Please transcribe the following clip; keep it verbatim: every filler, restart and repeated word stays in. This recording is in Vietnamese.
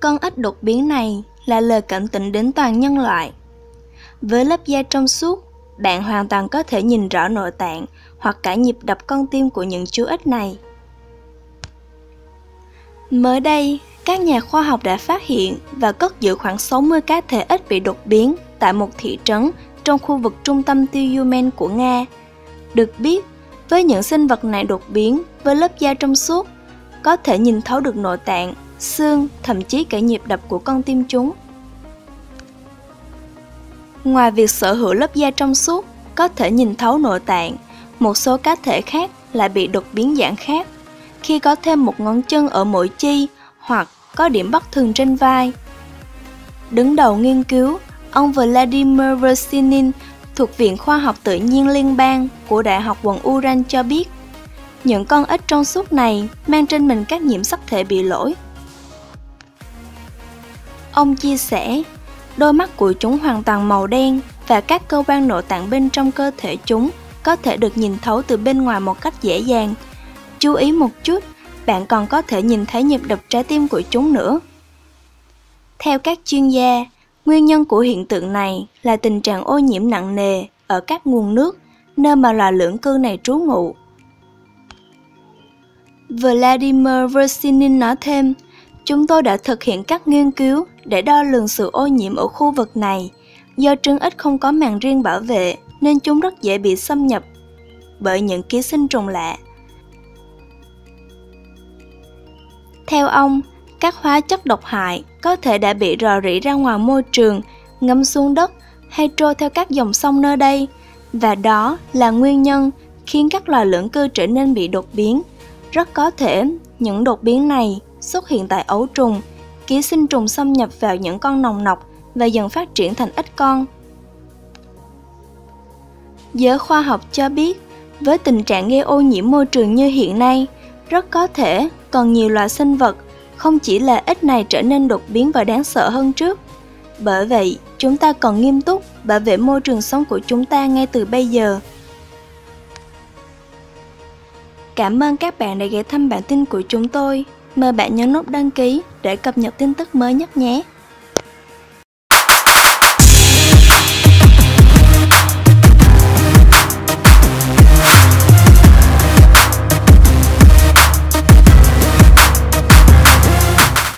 con ếch đột biến này là lời cảnh tỉnh đến toàn nhân loại. Với lớp da trong suốt, bạn hoàn toàn có thể nhìn rõ nội tạng hoặc cả nhịp đập con tim của những chú ếch này. Mới đây, các nhà khoa học đã phát hiện và cất giữ khoảng sáu mươi cá thể ếch bị đột biến tại một thị trấn trong khu vực trung tâm Tyumen của Nga. Được biết, với những sinh vật này đột biến với lớp da trong suốt, có thể nhìn thấu được nội tạng, xương, thậm chí cả nhịp đập của con tim chúng. Ngoài việc sở hữu lớp da trong suốt, có thể nhìn thấu nội tạng, một số cá thể khác lại bị đột biến dạng khác, khi có thêm một ngón chân ở mỗi chi hoặc có điểm bất thường trên vai. Đứng đầu nghiên cứu, ông Vladimir Versinin thuộc Viện Khoa học Tự nhiên Liên bang của Đại học quận Uran cho biết, những con ếch trong suốt này mang trên mình các nhiễm sắc thể bị lỗi. Ông chia sẻ, đôi mắt của chúng hoàn toàn màu đen và các cơ quan nội tạng bên trong cơ thể chúng có thể được nhìn thấu từ bên ngoài một cách dễ dàng. Chú ý một chút, bạn còn có thể nhìn thấy nhịp đập trái tim của chúng nữa. Theo các chuyên gia, nguyên nhân của hiện tượng này là tình trạng ô nhiễm nặng nề ở các nguồn nước, nơi mà loài lưỡng cư này trú ngụ. Vladimir Versinin nói thêm, chúng tôi đã thực hiện các nghiên cứu để đo lường sự ô nhiễm ở khu vực này. Do trứng ếch không có màng riêng bảo vệ nên chúng rất dễ bị xâm nhập bởi những ký sinh trùng lạ. Theo ông, các hóa chất độc hại có thể đã bị rò rỉ ra ngoài môi trường, ngâm xuống đất hay trôi theo các dòng sông nơi đây, và đó là nguyên nhân khiến các loài lưỡng cư trở nên bị đột biến. Rất có thể những đột biến này xuất hiện tại ấu trùng, ký sinh trùng xâm nhập vào những con nòng nọc và dần phát triển thành ếch con. Giới khoa học cho biết, với tình trạng gây ô nhiễm môi trường như hiện nay, rất có thể còn nhiều loài sinh vật, không chỉ là ếch này trở nên đột biến và đáng sợ hơn trước. Bởi vậy, chúng ta cần nghiêm túc bảo vệ môi trường sống của chúng ta ngay từ bây giờ. Cảm ơn các bạn đã ghé thăm bản tin của chúng tôi. Mời bạn nhấn nút đăng ký để cập nhật tin tức mới nhất nhé.